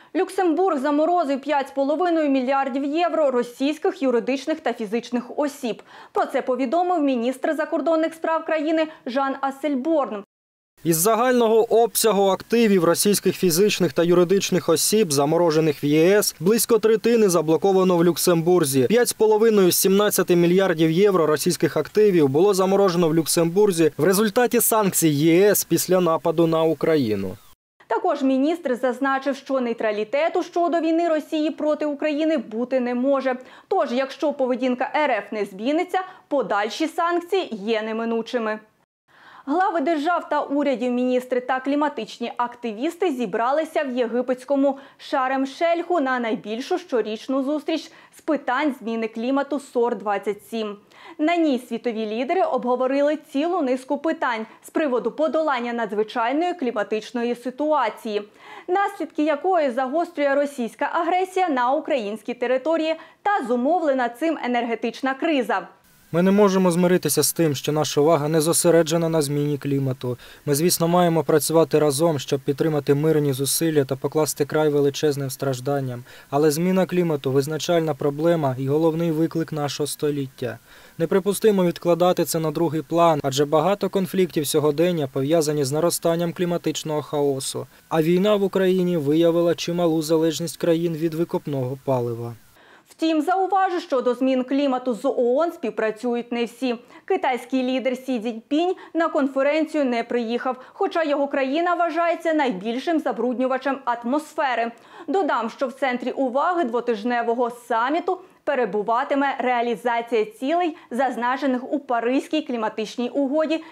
Люксембург заморозив 5,5 мільярдів євро російських юридичних та фізичних осіб. Про це повідомив міністр закордонних справ країни Жан Ассельборн. Із загального обсягу активів російських фізичних та юридичних осіб, заморожених в ЄС, близько третини заблоковано в Люксембурзі. 5,5 з 17 мільярдів євро російських активів було заморожено в Люксембурзі в результаті санкцій ЄС після нападу на Україну. Також міністр зазначив, що нейтралітету щодо війни Росії проти України бути не може. Тож, якщо поведінка РФ не зміниться, подальші санкції є неминучими. Глави держав та урядів, міністри та кліматичні активісти зібралися в єгипетському Шарм-Шельху на найбільшу щорічну зустріч з питань зміни клімату СОР-27. На ній світові лідери обговорили цілу низку питань з приводу подолання надзвичайної кліматичної ситуації, наслідки якої загострює російська агресія на українській території та зумовлена цим енергетична криза. Ми не можемо змиритися з тим, що наша увага не зосереджена на зміні клімату. Ми, звісно, маємо працювати разом, щоб підтримати мирні зусилля та покласти край величезним стражданням. Але зміна клімату – визначальна проблема і головний виклик нашого століття. Неприпустимо відкладати це на другий план, адже багато конфліктів сьогодення пов'язані з наростанням кліматичного хаосу. А війна в Україні виявила чималу залежність країн від викопного палива. Втім, зауважу, що до змін клімату з ООН співпрацюють не всі. Китайський лідер Сі Цзіньпінь на конференцію не приїхав, хоча його країна вважається найбільшим забруднювачем атмосфери. Додам, що в центрі уваги двотижневого саміту перебуватиме реалізація цілей, зазначених у Паризькій кліматичній угоді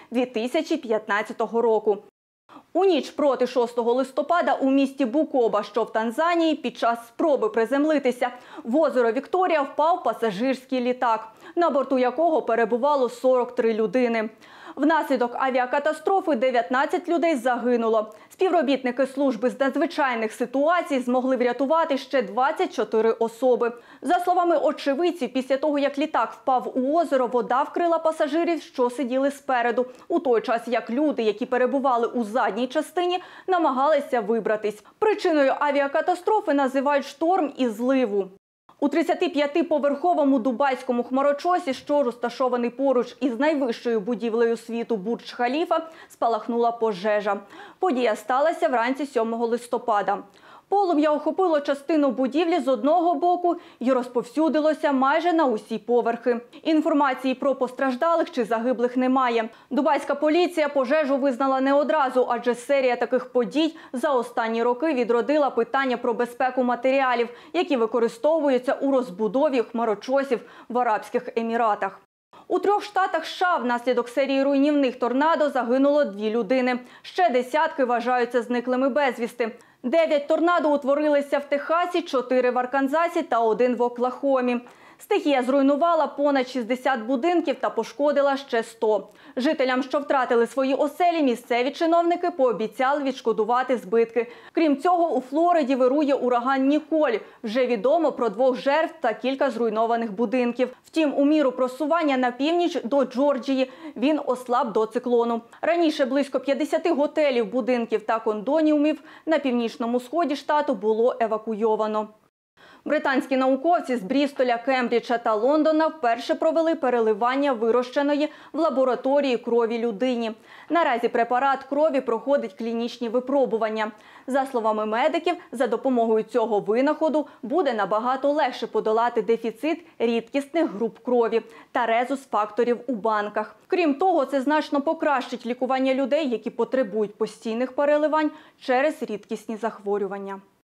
2015 року. У ніч проти 6 листопада у місті Букоба, що в Танзанії, під час спроби приземлитися в озеро Вікторія впав пасажирський літак, на борту якого перебувало 43 людини. Внаслідок авіакатастрофи 19 людей загинуло. Співробітники служби з надзвичайних ситуацій змогли врятувати ще 24 особи. За словами очевидців, після того, як літак впав у озеро, вода вкрила пасажирів, що сиділи спереду, у той час як люди, які перебували у задній частині, намагалися вибратись. Причиною авіакатастрофи називають шторм і зливу. У 35-поверховому дубайському хмарочосі, що розташований поруч із найвищою будівлею світу Бурдж-Халіфа, спалахнула пожежа. Подія сталася вранці 7 листопада. Полум'я охопило частину будівлі з одного боку і розповсюдилося майже на усі поверхи. Інформації про постраждалих чи загиблих немає. Дубайська поліція пожежу визнала не одразу, адже серія таких подій за останні роки відродила питання про безпеку матеріалів, які використовуються у розбудові хмарочосів в Арабських Еміратах. У 3 штатах США внаслідок серії руйнівних торнадо загинуло 2 людини. Ще десятки вважаються зниклими безвісти. 9 торнадо утворилися в Техасі, 4 в Арканзасі та 1 в Оклахомі. Стихія зруйнувала понад 60 будинків та пошкодила ще 100. Жителям, що втратили свої оселі, місцеві чиновники пообіцяли відшкодувати збитки. Крім цього, у Флориді вирує ураган Ніколь. Вже відомо про 2 жертв та кілька зруйнованих будинків. Втім, у міру просування на північ до Джорджії він ослаб до циклону. Раніше близько 50 готелів, будинків та кондомінів на північному сході штату було евакуйовано. Британські науковці з Брістоля, Кембриджа та Лондона вперше провели переливання вирощеної в лабораторії крові людині. Наразі препарат крові проходить клінічні випробування. За словами медиків, за допомогою цього винаходу буде набагато легше подолати дефіцит рідкісних груп крові та резус-факторів у банках. Крім того, це значно покращить лікування людей, які потребують постійних переливань через рідкісні захворювання.